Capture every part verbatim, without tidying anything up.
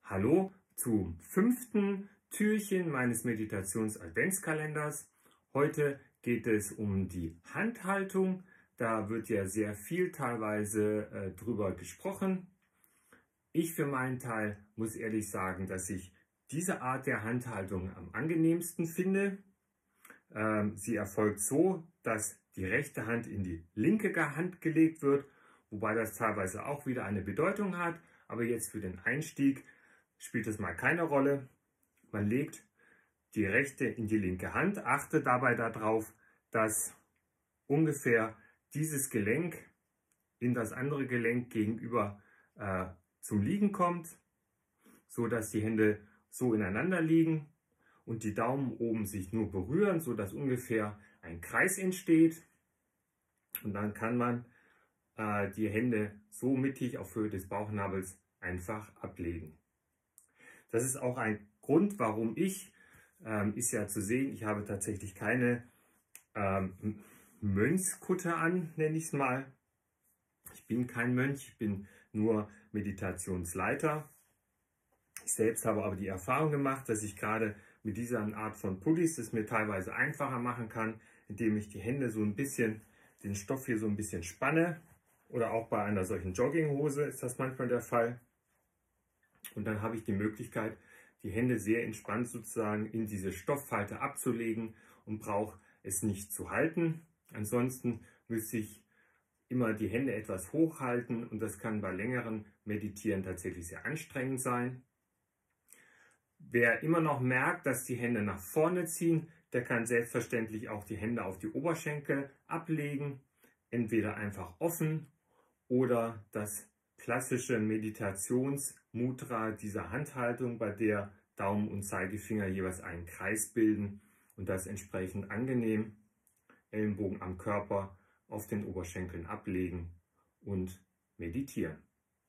Hallo zum fünften Türchen meines Meditations-Adventskalenders. Heute geht es um die Handhaltung. Da wird ja sehr viel teilweise äh, drüber gesprochen. Ich für meinen Teil muss ehrlich sagen, dass ich diese Art der Handhaltung am angenehmsten finde. Ähm, sie erfolgt so, dass die rechte Hand in die linke Hand gelegt wird, wobei das teilweise auch wieder eine Bedeutung hat. Aber jetzt für den Einstieg spielt es mal keine Rolle. Man legt die rechte in die linke Hand, achte dabei darauf, dass ungefähr dieses Gelenk in das andere Gelenk gegenüber äh, zum Liegen kommt, so dass die Hände so ineinander liegen und die Daumen oben sich nur berühren, so dass ungefähr ein Kreis entsteht. Und dann kann man äh, die Hände so mittig auf Höhe des Bauchnabels einfach ablegen. Das ist auch ein Grund, warum ich, ähm, ist ja zu sehen, ich habe tatsächlich keine ähm, Mönchskutte an, nenne ich es mal. Ich bin kein Mönch, ich bin nur Meditationsleiter. Ich selbst habe aber die Erfahrung gemacht, dass ich gerade mit dieser Art von Pullis es mir teilweise einfacher machen kann, indem ich die Hände so ein bisschen, den Stoff hier so ein bisschen spanne. Oder auch bei einer solchen Jogginghose ist das manchmal der Fall. Und dann habe ich die Möglichkeit, die Hände sehr entspannt sozusagen in diese Stofffalte abzulegen und brauche es nicht zu halten. Ansonsten müsste ich immer die Hände etwas hochhalten und das kann bei längeren Meditieren tatsächlich sehr anstrengend sein. Wer immer noch merkt, dass die Hände nach vorne ziehen, der kann selbstverständlich auch die Hände auf die Oberschenkel ablegen. Entweder einfach offen oder das klassische Meditationsmudra dieser Handhaltung, bei der Daumen und Zeigefinger jeweils einen Kreis bilden und das entsprechend angenehm, Ellenbogen am Körper auf den Oberschenkeln ablegen und meditieren.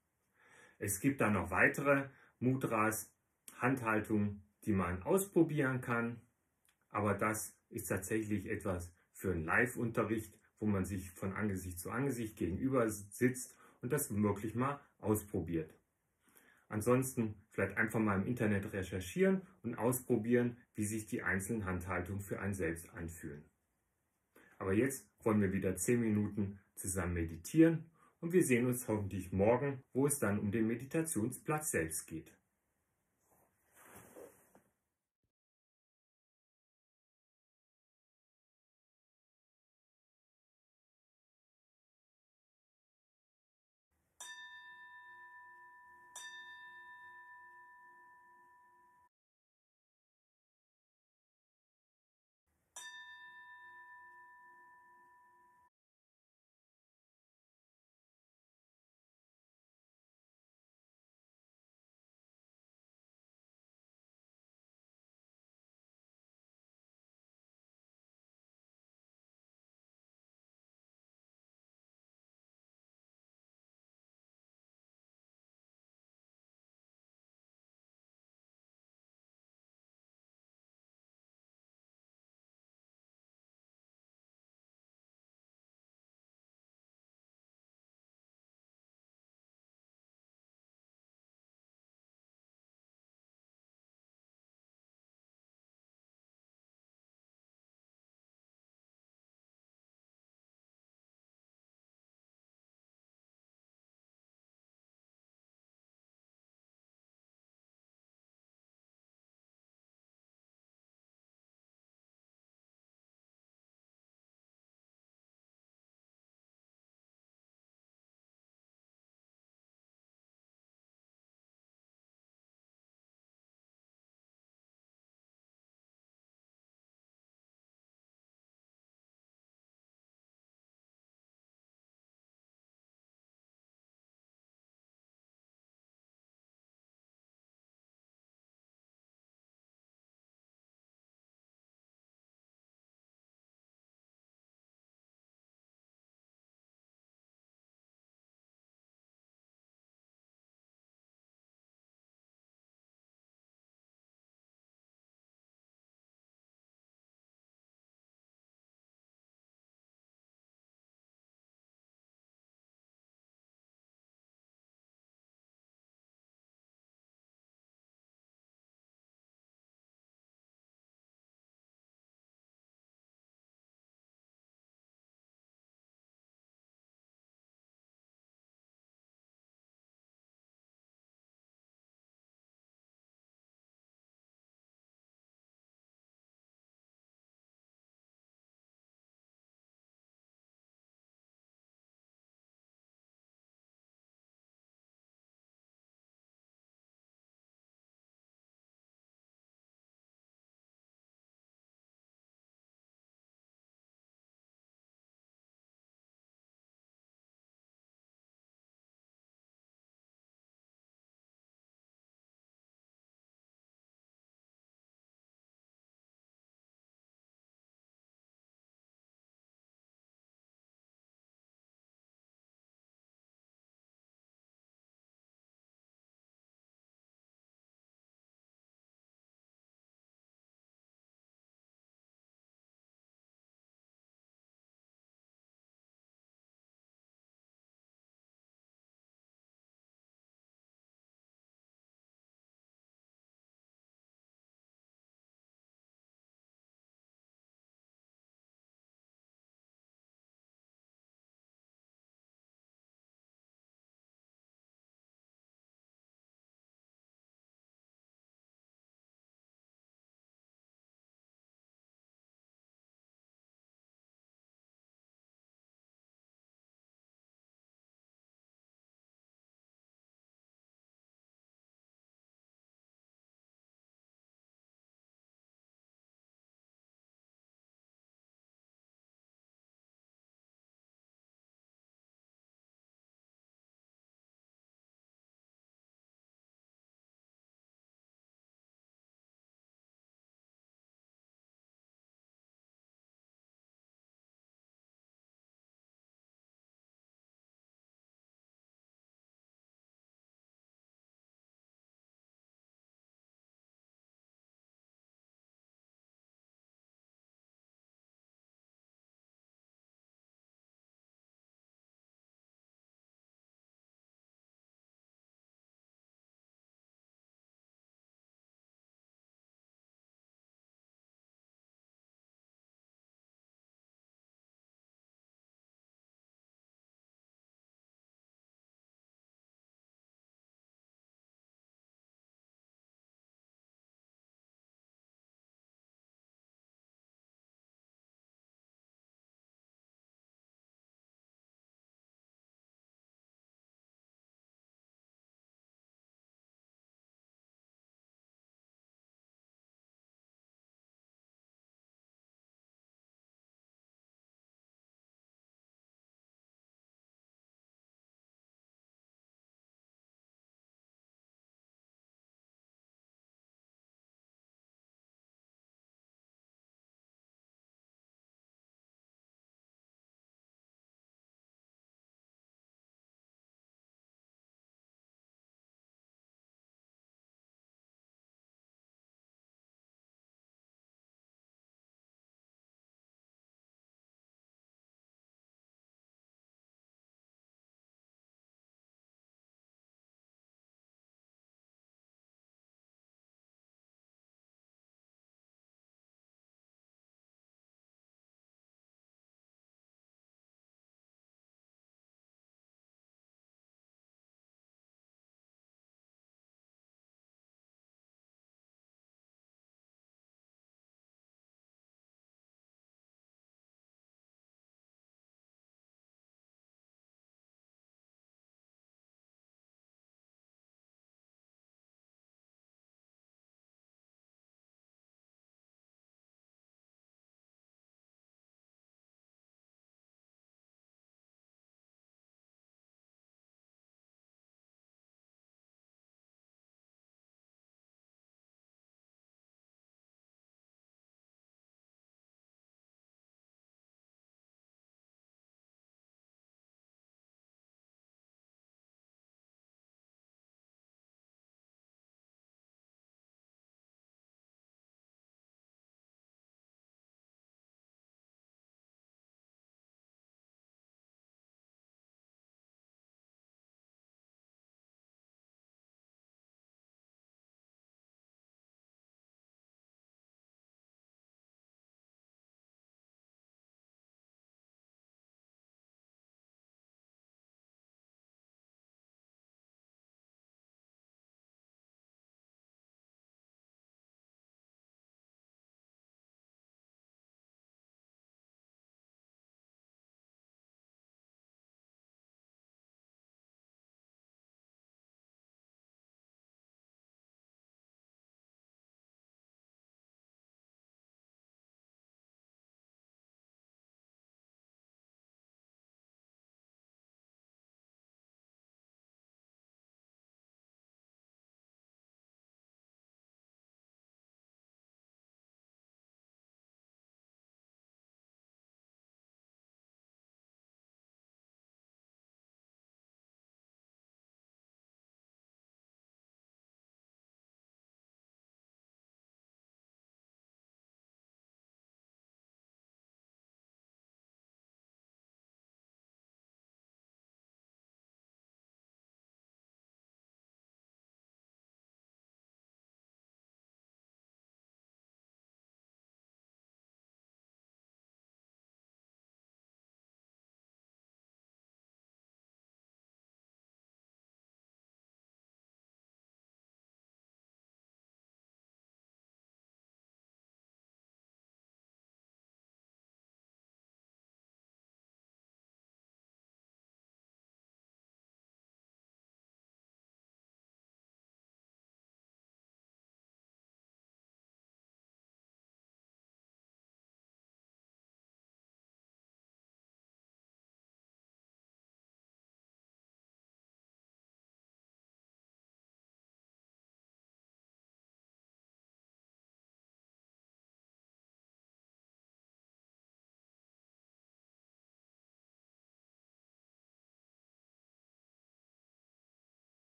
Es gibt dann noch weitere Mudras, Handhaltungen, die man ausprobieren kann, aber das ist tatsächlich etwas für einen Live-Unterricht, wo man sich von Angesicht zu Angesicht gegenüber sitzt und das wirklich mal ausprobiert. Ansonsten vielleicht einfach mal im Internet recherchieren und ausprobieren, wie sich die einzelnen Handhaltungen für einen selbst anfühlen. Aber jetzt wollen wir wieder zehn Minuten zusammen meditieren und wir sehen uns hoffentlich morgen, wo es dann um den Meditationsplatz selbst geht.